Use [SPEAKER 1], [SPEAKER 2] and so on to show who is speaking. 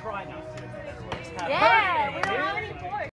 [SPEAKER 1] try not to.
[SPEAKER 2] Yeah, we were already bored.